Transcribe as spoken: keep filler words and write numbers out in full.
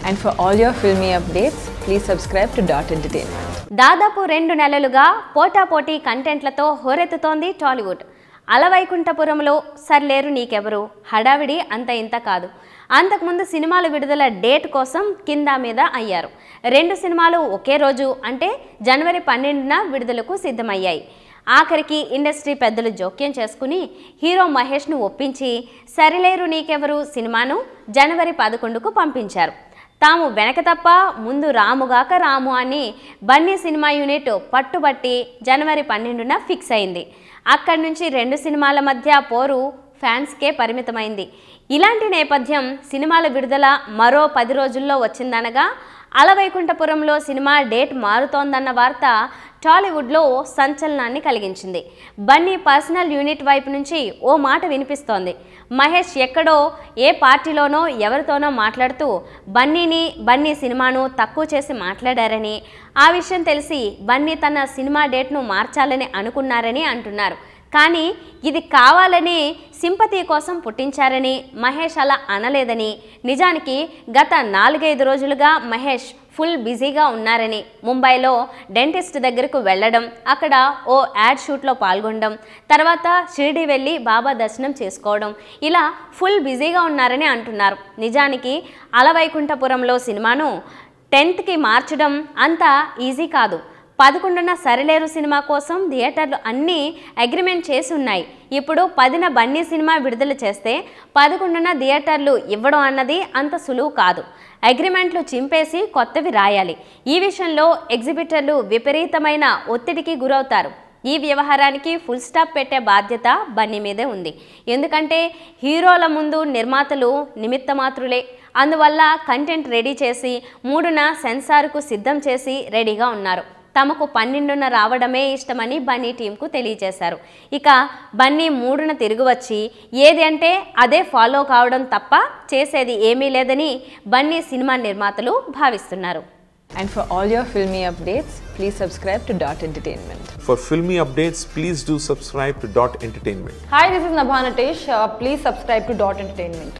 And for all your filmy updates, please subscribe to Dot Entertainment. దాదాపు రెండు నెలలుగా పోటాపోటీ కంటెంట్లతో హోరెత్తుతోంది టాలీవుడ్. అలవైకుంఠపురంలో సర్లేరు నీకెవరు హడావిడి అంత ఇంత కాదు. అంతకుముందు సినిమాల విడుదల డేట్ కోసం కింద మీద అయ్యారు. రెండు సినిమాలు ఒకే రోజు అంటే జనవరి పన్నెండున విడుదలకు సిద్ధమయ్యాయి. ఆఖరికి ఇండస్ట్రీ పెద్దలు జోక్యం చేసుకుని హీరో మహేష్ను ఒప్పించి సరిలేరు నీకెవరు సినిమాను జనవరి పదకొండుకు పంపించారు. తాము వెనక తప్ప ముందు రాముగాక రాము అని బన్నీ సినిమా యూనిట్ పట్టుబట్టి జనవరి పన్నెండున ఫిక్స్ అయింది. అక్కడి నుంచి రెండు సినిమాల మధ్య పోరు ఫ్యాన్స్కే పరిమితమైంది. ఇలాంటి నేపథ్యం సినిమాల విడుదల మరో పది రోజుల్లో వచ్చిందనగా అలవైకుంఠపురంలో సినిమా డేట్ మారుతోందన్న వార్త టాలీవుడ్లో సంచలనాన్ని కలిగించింది. బన్నీ పర్సనల్ యూనిట్ వైపు నుంచి ఓ మాట వినిపిస్తోంది. మహేష్ ఎక్కడో ఏ పార్టీలోనో ఎవరితోనో మాట్లాడుతూ బన్నీని బన్నీ సినిమాను తక్కువ చేసి మాట్లాడారని, ఆ విషయం తెలిసి బన్నీ తన సినిమా డేట్ను మార్చాలని అనుకున్నారని అంటున్నారు. కానీ ఇది కావాలని సింపతి కోసం పుట్టించారని మహేష్ అలా అనలేదని, నిజానికి గత నాలుగైదు రోజులుగా మహేష్ ఫుల్ బిజీగా ఉన్నారని, ముంబైలో డెంటిస్ట్ దగ్గరకు వెళ్ళడం, అక్కడ ఓ యాడ్ షూట్లో పాల్గొనడం, తర్వాత షిరిడి వెళ్ళి బాబా దర్శనం చేసుకోవడం, ఇలా ఫుల్ బిజీగా ఉన్నారని అంటున్నారు. నిజానికి అలవైకుంఠపురంలో సినిమాను టెన్త్కి మార్చడం అంత ఈజీ కాదు. పదకొండున సరిలేరు సినిమా కోసం థియేటర్లు అన్నీ అగ్రిమెంట్ చేసి ఉన్నాయి. ఇప్పుడు పదిన బన్నీ సినిమా విడుదల చేస్తే పదకొండున థియేటర్లు ఇవ్వడం అన్నది అంత సులువు కాదు. అగ్రిమెంట్లు చింపేసి కొత్తవి రాయాలి. ఈ విషయంలో ఎగ్జిబిటర్లు విపరీతమైన ఒత్తిడికి గురవుతారు. ఈ వ్యవహారానికి ఫుల్ స్టాప్ పెట్టే బాధ్యత బన్నీ మీదే ఉంది. ఎందుకంటే హీరోల ముందు నిర్మాతలు నిమిత్తమాత్రులే. అందువల్ల కంటెంట్ రెడీ చేసి మూడున సెన్సార్కు సిద్ధం చేసి రెడీగా ఉన్నారు. తమకు పన్నెండున రావడమే ఇష్టమని బన్నీ టీంకు తెలియజేశారు. ఇక బన్నీ మూడున తిరిగి వచ్చి ఏది అంటే అదే ఫాలో కావడం తప్ప చేసేది ఏమీ లేదని బన్నీ సినిమా నిర్మాతలు భావిస్తున్నారు. And for all your filmy updates, please subscribe to Dot Entertainment. For filmy updates, please do subscribe to Dot Entertainment. Hi, this is Nabha Natesh. Uh, please subscribe to Dot Entertainment.